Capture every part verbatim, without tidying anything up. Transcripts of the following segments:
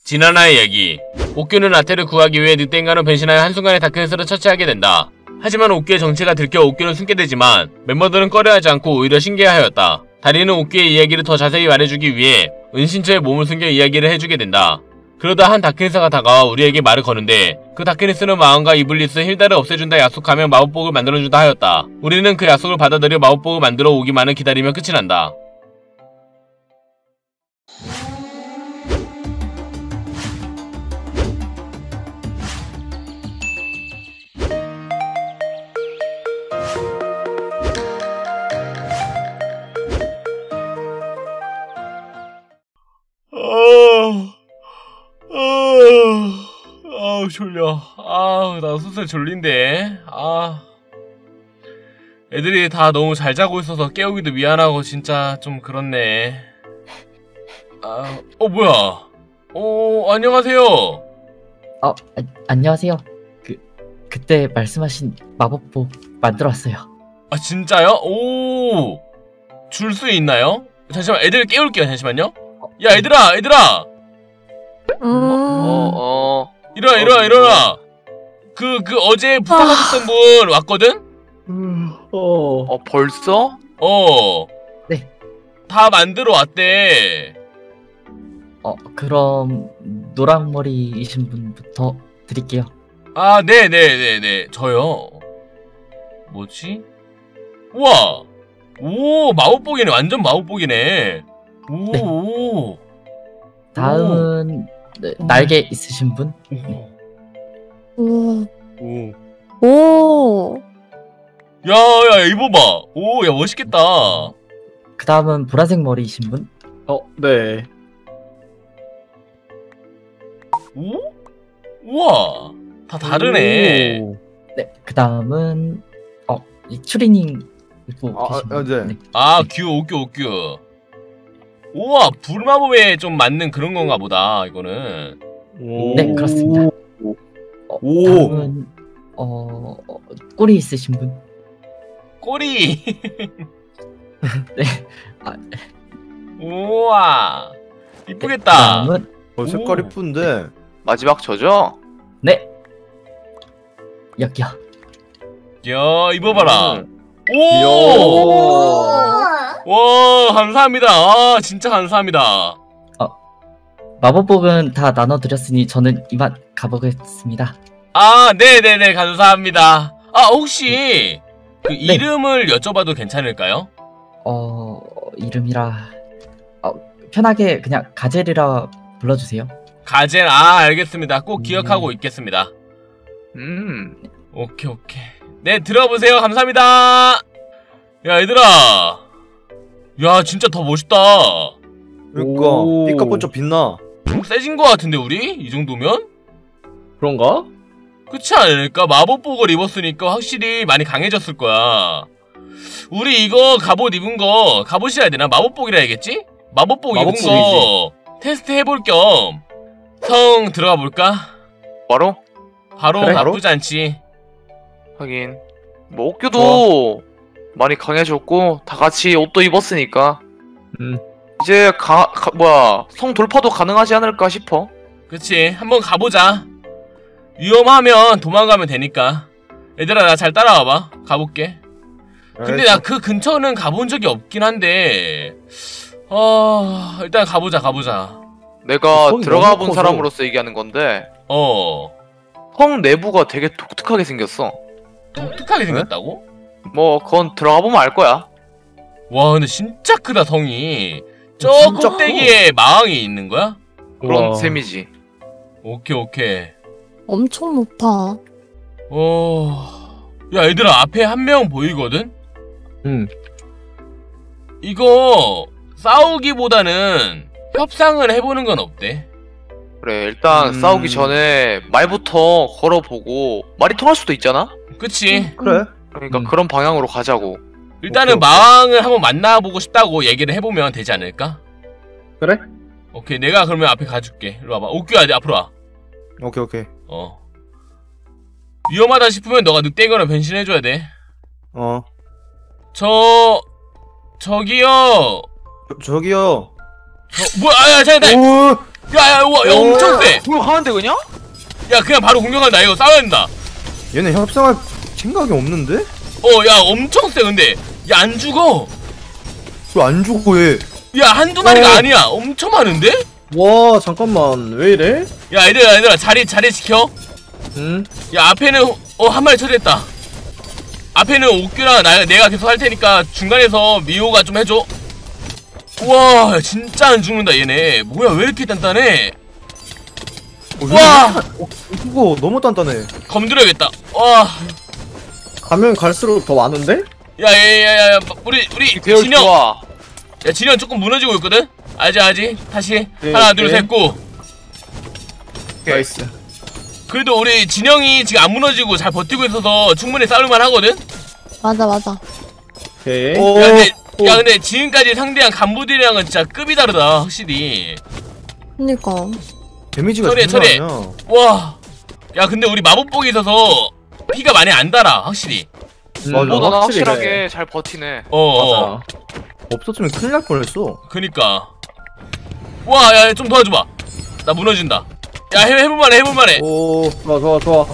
지난화의 얘기. 옥규는 라테를 구하기 위해 늑대인간으로 변신하여 한순간에 다크네스를 처치하게 된다. 하지만 옥규의 정체가 들켜 옥규는 숨게 되지만 멤버들은 꺼려하지 않고 오히려 신기해하였다. 다리는 옥규의 이야기를 더 자세히 말해주기 위해 은신처에 몸을 숨겨 이야기를 해주게 된다. 그러다 한 다크네스가 다가와 우리에게 말을 거는데 그 다크네스는 마왕과 이블리스, 힐다를 없애준다 약속하며 마법복을 만들어준다 하였다. 우리는 그 약속을 받아들여 마법복을 만들어 오기만을 기다리며 끝이 난다. 아우 졸려. 아우 나 슬슬 졸린데. 아 애들이 다 너무 잘 자고 있어서 깨우기도 미안하고 진짜 좀 그렇네. 아, 어 뭐야? 어 안녕하세요. 어 아, 안녕하세요. 그 그때 말씀하신 마법복 만들었어요. 아 진짜요? 오 줄 수 있나요? 잠시만 애들 깨울게요. 잠시만요. 야 얘들아 얘들아. 음... 어, 어. 일어나 일어나 일어나. 그 그 어제 부탁하셨던 분 왔거든? 어. 어 벌써? 어. 네. 다 만들어 왔대. 어 그럼 노랑머리이신 분부터 드릴게요. 아 네네네네 저요. 뭐지? 우와. 오 마법복이네. 완전 마법복이네. 오. 네. 오. 다음은 네, 날개 있으신 분? 오. 오. 오. 야야 이거 봐. 오 야 멋있겠다. 그 다음은 보라색 머리이신 분? 어, 네. 오? 우와 다 다르네. 오. 네. 그 다음은 어 이 추리닝 입고 아, 계신 아, 분? 네. 네. 아 규 오규 오규. 우와 불마법에 좀 맞는 그런 건가 보다 이거는. 네 그렇습니다. 어, 오. 다음은 어, 어 꼬리 있으신 분? 꼬리. 네. 아, 우와 이쁘겠다. 다음은 어, 색깔 오. 이쁜데. 마지막 저죠? 네 여기요. 야 입어봐라. 음. 오. 와 감사합니다. 아 진짜 감사합니다. 마법복은 다 나눠드렸으니 저는 이만 가보겠습니다. 아 네네네 감사합니다. 아 혹시 그 네. 이름을 여쭤봐도 괜찮을까요? 어 이름이라 어, 편하게 그냥 가젤이라 불러주세요. 가젤. 아 알겠습니다. 꼭 음. 기억하고 있겠습니다. 음. 오케이 오케이. 네 들어보세요. 감사합니다. 야 얘들아. 야 진짜 더 멋있다. 그러니까 오. 삐까뻔쩍 빛나. 좀 세진 거 같은데 우리? 이 정도면? 그런가? 그렇지 않을까? 마법복을 입었으니까 확실히 많이 강해졌을 거야. 우리 이거 갑옷 입은 거 갑옷이라 해야 되나? 마법복이라 해야겠지? 마법복 입은 거 테스트 해볼 겸 성 들어가 볼까? 바로? 바로 그래? 나쁘지 않지. 하긴 뭐 옥규도 많이 강해졌고 다 같이 옷도 입었으니까 음. 이제 가, 가 뭐야 성 돌파도 가능하지 않을까 싶어. 그치 한번 가보자. 위험하면 도망가면 되니까. 얘들아 나 잘 따라와봐. 가볼게. 근데 나 그 근처는 가본 적이 없긴 한데 어... 일단 가보자 가보자. 내가 성이 들어가 너무 본 커서. 사람으로서 얘기하는 건데 어... 성 내부가 되게 독특하게 생겼어. 독특하게 생겼다고? 뭐 그건 들어가 보면 알 거야. 와 근데 진짜 크다 성이. 저 진짜 꼭대기에 마왕이 있는 거야? 그런 우와. 셈이지. 오케이 오케이. 엄청 높아. 어... 야 얘들아 앞에 한 명 보이거든? 응. 이거 싸우기보다는 협상을 해보는 건 어때? 그래 일단 음. 싸우기 전에 말부터 걸어보고 말이 통할 수도 있잖아? 그치? 그래? 그러니까 음. 그런 방향으로 가자고. 일단은 오케이, 오케이. 마왕을 한번 만나보고 싶다고 얘기를 해보면 되지 않을까? 그래? 오케이 내가 그러면 앞에 가줄게. 일로 와봐. 옥규야 앞으로 와. 오케이 오케이. 어 위험하다 싶으면 너가 늑대인간으로 변신해줘야 돼. 어. 저... 저기요. 저, 저기요. 저... 뭐야 아야 잠깐 오. 야야 우와 야, 엄청 세 하는데 그냥? 야 그냥 바로 공격한다. 이거 싸워야 된다. 얘네 협상할 생각이 없는데? 어 야 엄청 세 근데. 야 안 죽어. 왜 안 죽어 얘? 야 한두 마리가 어. 아니야. 엄청 많은데? 와 잠깐만 왜 이래? 야 얘들아 얘들아 자리 자리 지켜. 응? 야 앞에는 어 한 마리 처리했다. 앞에는 옥규랑 나, 내가 계속 할 테니까 중간에서 미호가 좀 해줘. 우와 진짜 안 죽는다 얘네. 뭐야 왜 이렇게 단단해. 어, 와 어, 이거 너무 단단해. 검들어야겠다. 와 가면 갈수록 더 많은데? 야야야야 우리 우리 배열 진영. 좋아. 야 진영 조금 무너지고 있거든. 알지 알지. 다시 네, 하나 네. 둘 셋 고. 나이스. 그래도 우리 진영이 지금 안 무너지고 잘 버티고 있어서 충분히 싸울만 하거든. 맞아, 맞아. 오케이. 오, 야 근데 오. 야 근데 지금까지 상대한 간부들이랑은 진짜 급이 다르다 확실히. 그니까. 데미지가 처리해, 장난 처리해. 아니야. 와. 야 근데 우리 마법복이 있어서 피가 많이 안 달아 확실히. 음, 맞아. 너도 나 확실히 확실하게 그래. 잘 버티네. 어어. 맞아. 없었으면 큰일 날 뻔했어. 그니까. 와, 야, 좀 도와줘봐. 나 무너진다. 야, 해, 해볼만해, 해볼만해. 오, 좋아 좋아 좋아.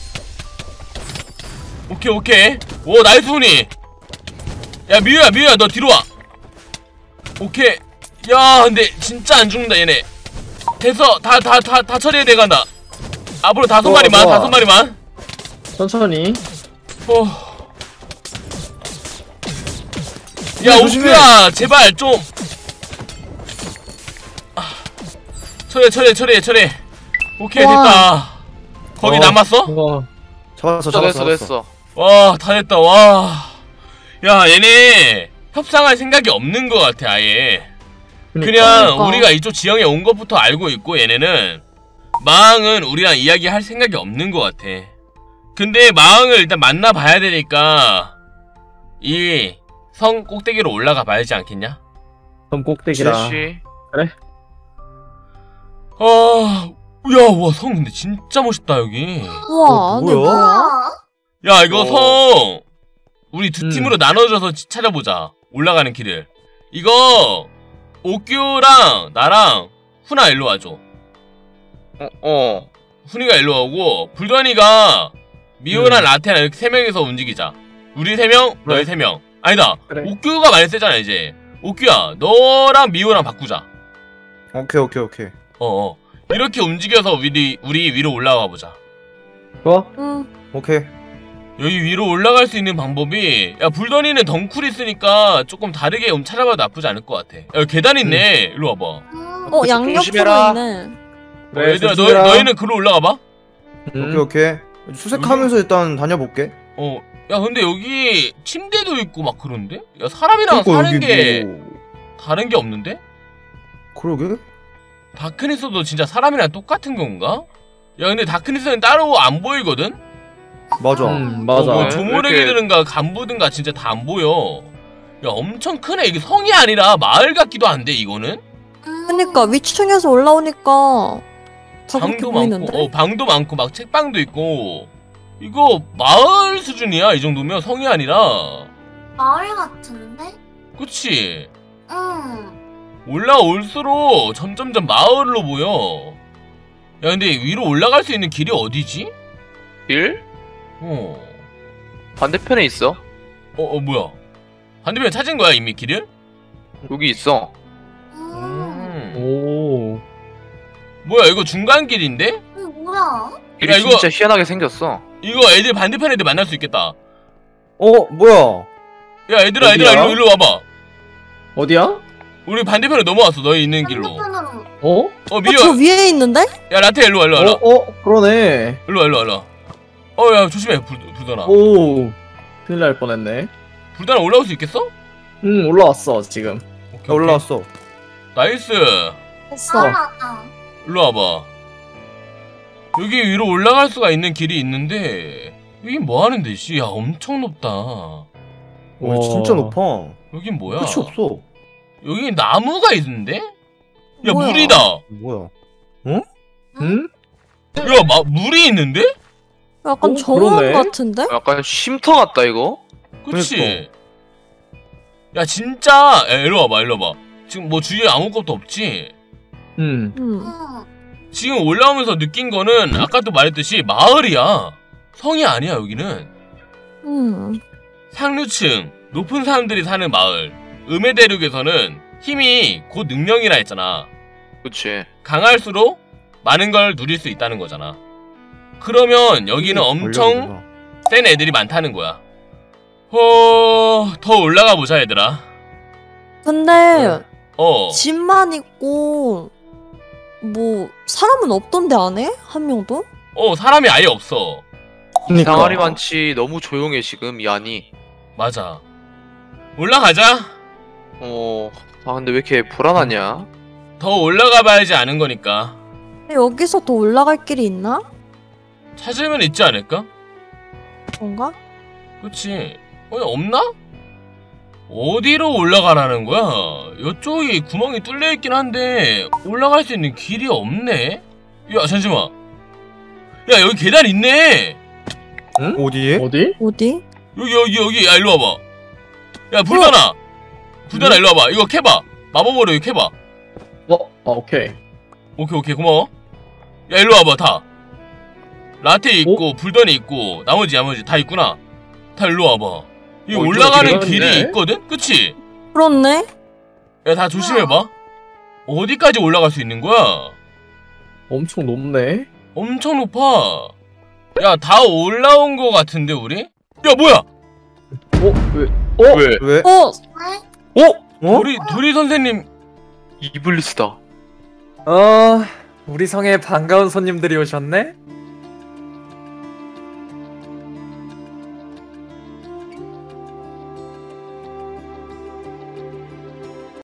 오케이, 오케이. 오, 나이스 훈이. 야, 미유야, 미유야, 너 뒤로 와. 오케이. 야, 근데 진짜 안 죽는다, 얘네. 됐어. 다, 다, 다, 다 처리해 돼간다. 앞으로 다섯 좋아, 마리만, 좋아. 다섯 마리만. 천천히. 어. 야, 야, 조심해. 옥규야, 제발 좀. 아. 처리해, 처리해, 처리해, 처리해. 오케이, 와. 됐다. 거기 어. 남았어? 이거 잡았어, 됐어 잡았어, 됐어 잡았어. 됐어. 와, 다 됐다, 와. 야, 얘네 협상할 생각이 없는 것 같아, 아예. 그니까. 그냥 그러니까. 우리가 이쪽 지형에 온 것부터 알고 있고, 얘네는 마왕은 우리랑 이야기할 생각이 없는 것 같아. 근데 마왕을 일단 만나봐야 되니까 이 성 꼭대기로 올라가 봐야지 않겠냐? 섬 꼭대기라. 지시. 아, 야, 와, 성 근데 진짜 멋있다, 여기. 우와, 어, 근데 뭐야? 뭐야? 야, 이거 어. 성 우리 두 음. 팀으로 나눠져서 치- 찾아보자. 올라가는 길을. 이거 옥규랑 나랑 훈아 일로 와줘. 어 어. 훈이가 일로 오고 불던이가 미호랑 음. 라테랑 이렇게 세 명이서 움직이자. 우리 세 명, 너희 그래. 세 명. 아니다. 그래. 옥규가 많이 세잖아 이제. 옥규야, 너랑 미호랑 바꾸자. 오케이, 오케이, 오케이. 어어. 이렇게 움직여서 우리 우리 위로 올라가 보자. 좋아. 응. 오케이. 여기 위로 올라갈 수 있는 방법이, 야 불던이는 덩쿨 있으니까 조금 다르게 음 찾아봐도 나쁘지 않을 것 같아. 야 계단 있네. 일로 와봐. 어, 양옆으로 조심해라. 있네. 어, 얘들아, 너, 조심해라. 너희는 글로 올라가봐. 음. 오케이, 오케이. 수색하면서 일단 다녀볼게. 어, 야 근데 여기 침대도 있고 막 그런데? 야 사람이랑 그러니까 사는 여기 게 뭐... 다른 게 없는데? 그러게? 다크니스도 진짜 사람이랑 똑같은 건가? 야 근데 다크니스는 따로 안 보이거든? 맞아. 음, 맞아. 어, 뭐 네, 조모래기들은가 간부든가 진짜 다 안 보여. 야 엄청 크네. 이게 성이 아니라 마을 같기도 한데 이거는? 그니까, 위층에서 올라오니까 다 그렇게 방도 보이는데? 많고, 어 방도 많고 막 책방도 있고. 이거 마을 수준이야 이 정도면. 성이 아니라. 마을 같은데? 그치? 응. 올라올수록 점점점 마을로 보여. 야 근데 위로 올라갈 수 있는 길이 어디지? 일? 어. 반대편에 있어. 어, 어 뭐야? 반대편 찾은 거야 이미 길을? 여기 있어. 음. 음. 오. 뭐야 이거 중간 길인데? 음, 뭐야? 길이 야, 이거- 진짜 희한하게 생겼어. 이거 애들 반대편 애들 만날 수 있겠다. 어, 뭐야? 야 얘들아 얘들아 어디야? 일로, 일로 와봐. 어디야? 우리 반대편에 넘어왔어 너희 있는 길로. 반대편으로. 어? 어 어, 미여. 저 위에 있는데? 야 라테 일로 와 일로 와 일로 와. 어? 어? 그러네. 일로 와 일로 와 일로 와. 어야 조심해 불 불더나. 오. 큰일 날 뻔했네. 불더나 올라올 수 있겠어? 응, 올라왔어 지금. 오케이, 야, 오케이. 올라왔어. 나이스. 했어. 올라왔다. 일로 와봐. 여기 위로 올라갈 수가 있는 길이 있는데 여기 뭐 하는 데지? 야 엄청 높다. 오, 와. 진짜 높아. 여긴 뭐야? 끝이 없어. 여기 나무가 있는데? 야 뭐야? 물이다. 뭐야? 응? 야 마, 물이 있는데? 약간 어, 정원 그러네. 같은데? 약간 쉼터 같다 이거. 그치? 야 진짜 야 일로 와봐 일로 와봐. 지금 뭐 주위에 아무것도 없지? 응. 응. 응. 지금 올라오면서 느낀 거는 아까도 말했듯이 마을이야. 성이 아니야 여기는. 음. 상류층 높은 사람들이 사는 마을. 음의 대륙에서는 힘이 곧 능력이라 했잖아. 그치. 강할수록 많은 걸 누릴 수 있다는 거잖아. 그러면 여기는 엄청 센 애들이 많다는 거야. 어... 더 올라가 보자 얘들아. 근데 어. 집만 있고 뭐 사람은 없던데 안에? 한 명도? 어 사람이 아예 없어. 그니까. 이상하리 많지. 너무 조용해 지금 이 안이. 맞아. 올라가자. 어. 아 근데 왜 이렇게 불안하냐? 더 올라가 봐야지 아는 거니까. 근데 여기서 더 올라갈 길이 있나? 찾으면 있지 않을까? 그런가? 그치. 어, 없나? 어디로 올라가라는 거야? 이쪽이 구멍이 뚫려 있긴 한데 올라갈 수 있는 길이 없네? 야 잠시만. 야 여기 계단 있네. 어디에? 어디? 어디? 여기 여기 여기. 야 일로 와봐. 야 불단아. 불단아 일로 와봐. 이거 캐봐. 마법으로 이거 캐봐. 어? 아 오케이. 오케이 오케이 고마워. 야 일로 와봐 다. 라테 있고 불던이 있고 나머지 나머지 다 있구나. 다 일로 와봐. 이 어, 올라가는 이쪽에 길이 들어갔네. 있거든? 그치? 그렇네. 야 다 조심해봐. 어디까지 올라갈 수 있는 거야? 엄청 높네. 엄청 높아. 야 다 올라온 거 같은데 우리? 야 뭐야? 어? 왜? 어? 왜? 왜? 어, 왜? 어? 어? 도리 도리 선생님. 이블리스다. 어, 우리 성에 반가운 손님들이 오셨네?